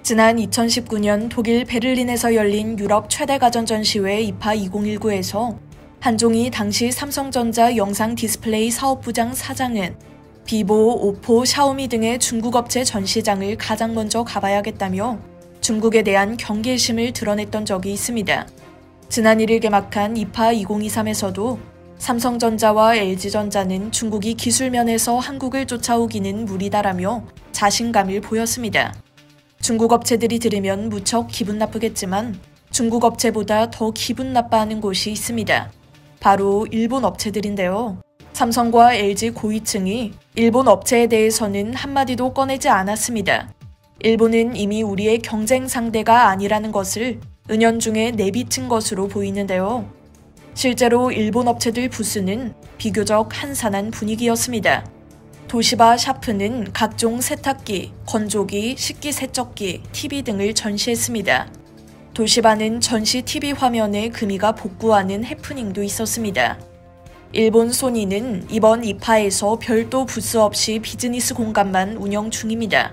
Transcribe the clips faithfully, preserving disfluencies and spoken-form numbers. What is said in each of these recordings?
지난 이천십구 년 독일 베를린에서 열린 유럽 최대 가전 전시회 이파 이천십구에서 한종희 당시 삼성전자 영상 디스플레이 사업부장 사장은 비보, 오포, 샤오미 등의 중국 업체 전시장을 가장 먼저 가봐야겠다며 중국에 대한 경계심을 드러냈던 적이 있습니다. 지난 일 일 개막한 이파 이천이십삼에서도 삼성전자와 엘지전자는 중국이 기술면에서 한국을 쫓아오기는 무리다라며 자신감을 보였습니다. 중국 업체들이 들으면 무척 기분 나쁘겠지만 중국 업체보다 더 기분 나빠하는 곳이 있습니다. 바로 일본 업체들인데요. 삼성과 엘지 고위층이 일본 업체에 대해서는 한마디도 꺼내지 않았습니다. 일본은 이미 우리의 경쟁 상대가 아니라는 것을 은연중에 내비친 것으로 보이는데요. 실제로 일본 업체들 부스는 비교적 한산한 분위기였습니다. 도시바 샤프는 각종 세탁기, 건조기, 식기세척기, 티비 등을 전시했습니다. 도시바는 전시 티비 화면에 금이가 복구하는 해프닝도 있었습니다. 일본 소니는 이번 이파에서 별도 부스 없이 비즈니스 공간만 운영 중입니다.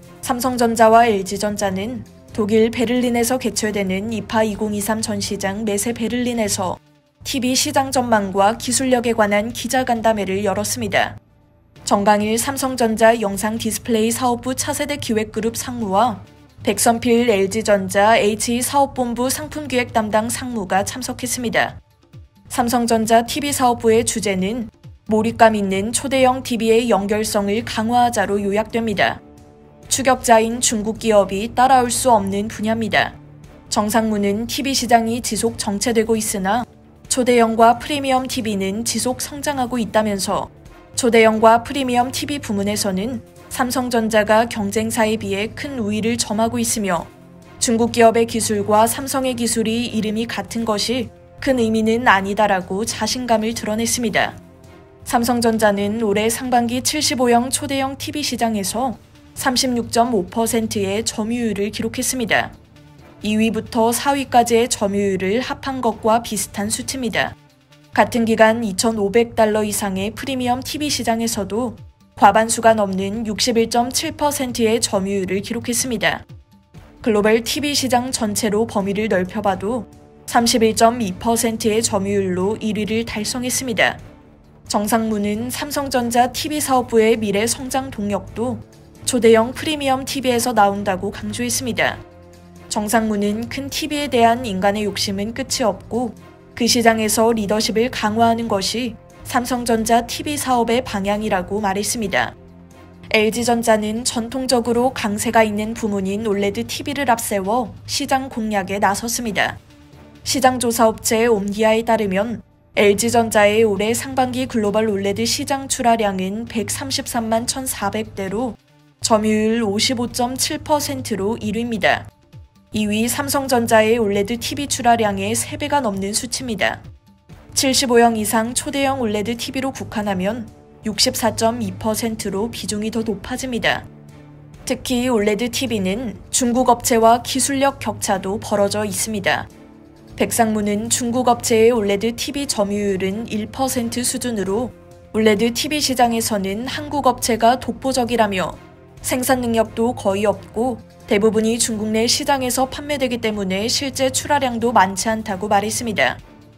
삼성전자와 엘지전자는 독일 베를린에서 개최되는 이파 이천이십삼 전시장 메세 베를린에서 티비 시장 전망과 기술력에 관한 기자간담회를 열었습니다. 정강일 삼성전자 영상 디스플레이 사업부 차세대 기획그룹 상무와 백선필 엘지전자 에이치이 사업본부 상품기획 담당 상무가 참석했습니다. 삼성전자 티비 사업부의 주제는 몰입감 있는 초대형 티비의 연결성을 강화하자로 요약됩니다. 추격자인 중국 기업이 따라올 수 없는 분야입니다. 정상무는 티비 시장이 지속 정체되고 있으나 초대형과 프리미엄 티비는 지속 성장하고 있다면서 초대형과 프리미엄 티비 부문에서는 삼성전자가 경쟁사에 비해 큰 우위를 점하고 있으며 중국 기업의 기술과 삼성의 기술이 이름이 같은 것이 큰 의미는 아니다라고 자신감을 드러냈습니다. 삼성전자는 올해 상반기 칠십오형 초대형 티비 시장에서 삼십육 점 오 퍼센트의 점유율을 기록했습니다. 이 위부터 사 위까지의 점유율을 합한 것과 비슷한 수치입니다. 같은 기간 이천오백 달러 이상의 프리미엄 티비 시장에서도 과반수가 넘는 육십일 점 칠 퍼센트의 점유율을 기록했습니다. 글로벌 티비 시장 전체로 범위를 넓혀봐도 삼십일 점 이 퍼센트의 점유율로 일 위를 달성했습니다. 정상무는 삼성전자 티비 사업부의 미래 성장 동력도 초대형 프리미엄 티비에서 나온다고 강조했습니다. 정상무는 큰 티비에 대한 인간의 욕심은 끝이 없고 그 시장에서 리더십을 강화하는 것이 삼성전자 티비 사업의 방향이라고 말했습니다. 엘지전자는 전통적으로 강세가 있는 부문인 올레드 티비를 앞세워 시장 공략에 나섰습니다. 시장조사업체 옴디아에 따르면 엘지전자의 올해 상반기 글로벌 올레드 시장 출하량은 백삼십삼만 천사백 대로 점유율 오십오 점 칠 퍼센트로 일 위입니다. 이 위 삼성전자의 올레드 티비 출하량의 세 배가 넘는 수치입니다. 칠십오형 이상 초대형 올레드 티비로 국한하면 육십사 점 이 퍼센트로 비중이 더 높아집니다. 특히 올레드 티비는 중국 업체와 기술력 격차도 벌어져 있습니다. 백상무는 중국 업체의 올레드 티비 점유율은 일 퍼센트 수준으로 올레드 티비 시장에서는 한국 업체가 독보적이라며 생산 능력도 거의 없고 대부분이 중국 내 시장에서 판매되기 때문에 실제 출하량도 많지 않다고 말했습니다.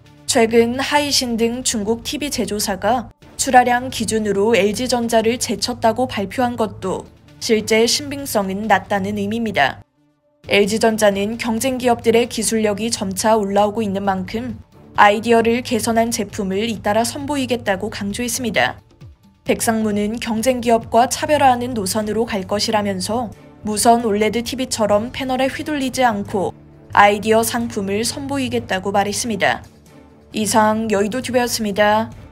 최근 하이신 등 중국 티비 제조사가 출하량 기준으로 엘지전자를 제쳤다고 발표한 것도 실제 신빙성은 낮다는 의미입니다. 엘지전자는 경쟁 기업들의 기술력이 점차 올라오고 있는 만큼 아이디어를 개선한 제품을 잇따라 선보이겠다고 강조했습니다. 백상무는 경쟁 기업과 차별화하는 노선으로 갈 것이라면서 무선 올레드 티비처럼 패널에 휘둘리지 않고 아이디어 상품을 선보이겠다고 말했습니다. 이상 여의도티비였습니다.